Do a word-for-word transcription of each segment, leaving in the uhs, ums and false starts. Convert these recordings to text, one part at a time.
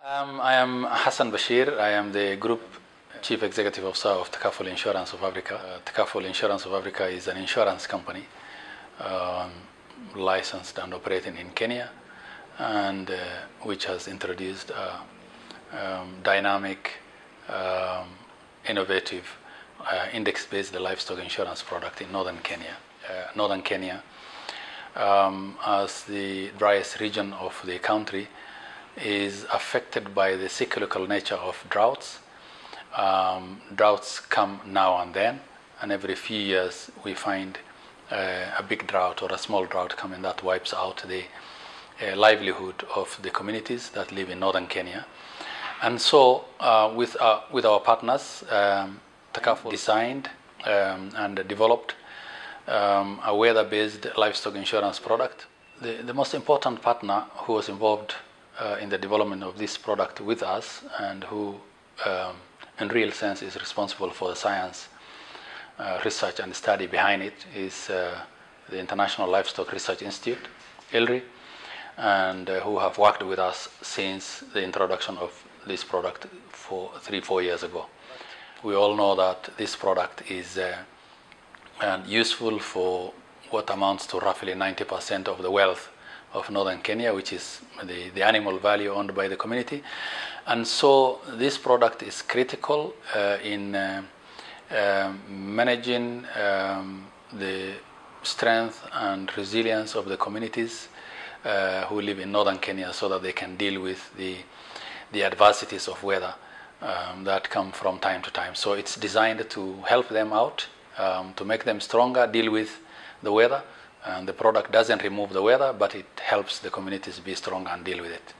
Um, I am Hassan Bashir. I am the Group Chief Executive Officer of Takaful Insurance of Africa. Uh, Takaful Insurance of Africa is an insurance company um, licensed and operating in Kenya, and uh, which has introduced a um, dynamic, um, innovative, uh, index-based livestock insurance product in northern Kenya. Uh, northern Kenya, um, as the driest region of the country, is affected by the cyclical nature of droughts. Um, droughts come now and then, and every few years we find uh, a big drought or a small drought coming that wipes out the uh, livelihood of the communities that live in northern Kenya. And so uh, with, uh, with our partners, um, Takaful designed um, and developed um, a weather-based livestock insurance product. The, the most important partner who was involved Uh, in the development of this product with us, and who um, in real sense is responsible for the science, uh, research and study behind it, is uh, the International Livestock Research Institute, I L R I, and uh, who have worked with us since the introduction of this product for three, four years ago. We all know that this product is uh, and useful for what amounts to roughly ninety percent of the wealth of northern Kenya, which is the, the animal value owned by the community. And so this product is critical uh, in uh, uh, managing um, the strength and resilience of the communities uh, who live in northern Kenya, so that they can deal with the, the adversities of weather um, that come from time to time. So it's designed to help them out, um, to make them stronger, deal with the weather. And the product doesn't remove the weather, but it helps the communities be strong and deal with it.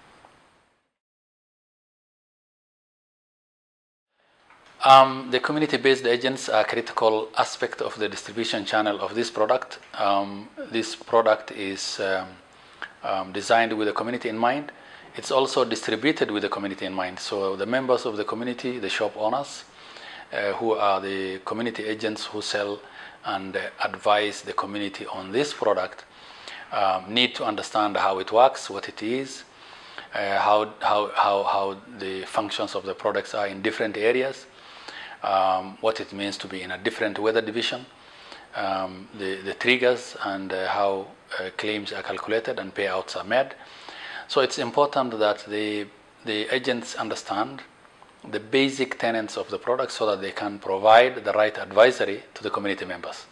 Um, the community-based agents are a critical aspect of the distribution channel of this product. Um, this product is um, um, designed with the community in mind. It's also distributed with the community in mind. So the members of the community, the shop owners, uh, who are the community agents who sell and uh, advise the community on this product, um, need to understand how it works, what it is, uh, how, how, how, how the functions of the products are in different areas, um, what it means to be in a different weather division, um, the, the triggers, and uh, how uh, claims are calculated and payouts are made. So it's important that the, the agents understand the basic tenets of the product, so that they can provide the right advisory to the community members.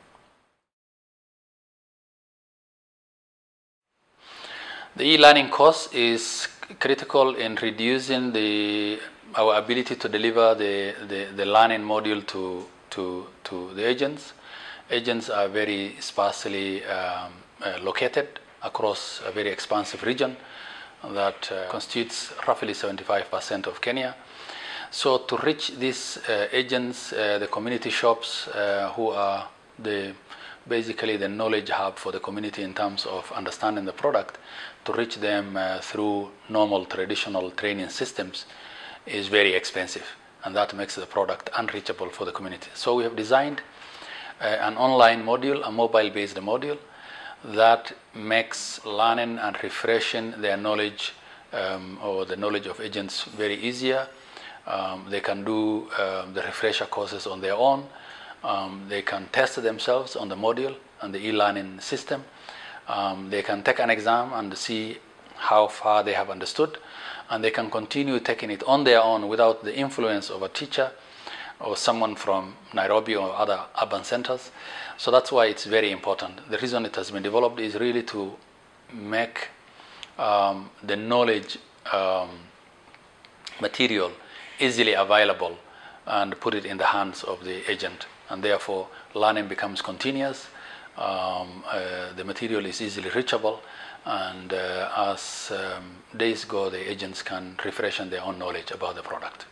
The e-learning course is critical in reducing the, our ability to deliver the, the, the learning module to, to, to the agents. Agents are very sparsely um, uh, located across a very expansive region that uh, constitutes roughly seventy-five percent of Kenya. So to reach these uh, agents, uh, the community shops, uh, who are the basically the knowledge hub for the community in terms of understanding the product, to reach them uh, through normal traditional training systems is very expensive, and that makes the product unreachable for the community. So we have designed uh, an online module, a mobile-based module, that makes learning and refreshing their knowledge um, or the knowledge of agents very easier. Um, they can do um, the refresher courses on their own. Um, they can test themselves on the module and the e-learning system. Um, they can take an exam and see how far they have understood, and they can continue taking it on their own without the influence of a teacher or someone from Nairobi or other urban centers. So that's why it's very important. The reason it has been developed is really to make um, the knowledge um, material easily available and put it in the hands of the agent, and therefore learning becomes continuous. Um, uh, the material is easily reachable, and uh, as um, days go, the agents can refresh their own knowledge about the product.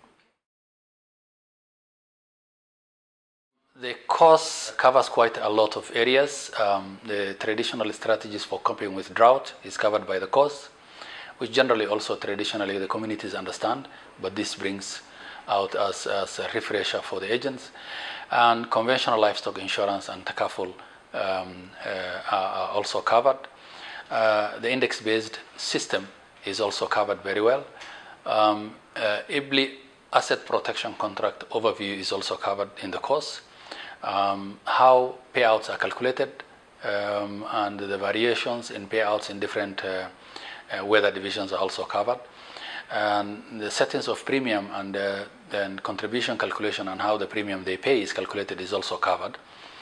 The course covers quite a lot of areas. Um, the traditional strategies for coping with drought is covered by the course, which generally also traditionally the communities understand, but this brings out as, as a refresher for the agents. And conventional livestock insurance and Takaful um, uh, are also covered. Uh, the index-based system is also covered very well. Um, uh, I B L T asset protection contract overview is also covered in the course. Um, how payouts are calculated um, and the variations in payouts in different uh, uh, weather divisions are also covered. And the settings of premium and uh, then contribution calculation and how the premium they pay is calculated is also covered.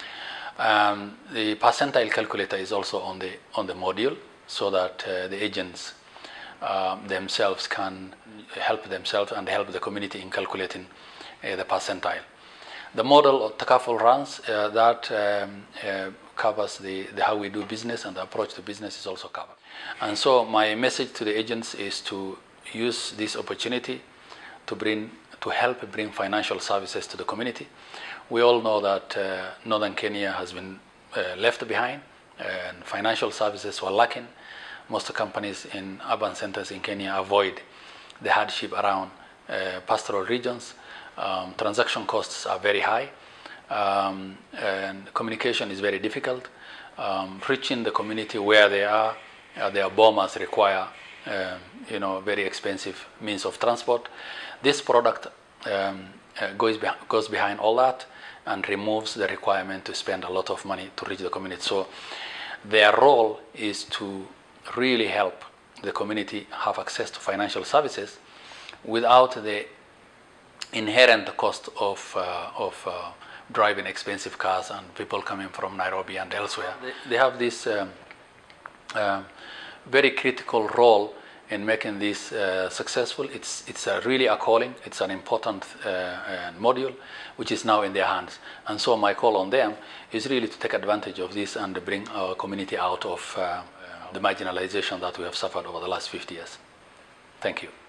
Um, the percentile calculator is also on the on the module, so that uh, the agents uh, themselves can help themselves and help the community in calculating uh, the percentile. The model of Takaful runs uh, that um, uh, covers the, the how we do business, and the approach to business is also covered. And so my message to the agents is to use this opportunity to bring to help bring financial services to the community. We all know that uh, northern Kenya has been uh, left behind and financial services were lacking. Most companies in urban centers in Kenya avoid the hardship around uh, pastoral regions. Um, transaction costs are very high, um, and communication is very difficult. Um, reaching the community where they are, uh, their bombers require um, you know, very expensive means of transport. This product um, uh, goes, be goes behind all that and removes the requirement to spend a lot of money to reach the community. So their role is to really help the community have access to financial services without the inherent cost of, uh, of uh, driving expensive cars and people coming from Nairobi and elsewhere. They, they have this um, uh, very critical role in making this uh, successful. It's, it's a really a calling, it's an important uh, uh, module which is now in their hands. And so my call on them is really to take advantage of this and bring our community out of uh, uh, the marginalization that we have suffered over the last fifty years. Thank you.